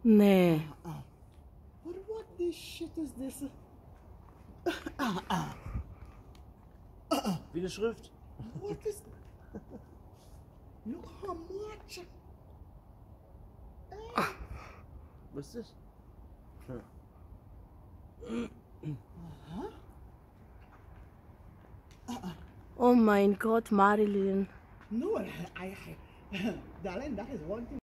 Nee. What this shit is this? Wie eine Schrift. What is... Look how much... Was ist das? Oh mein Gott, Marilyn. No, darling, that is one thing.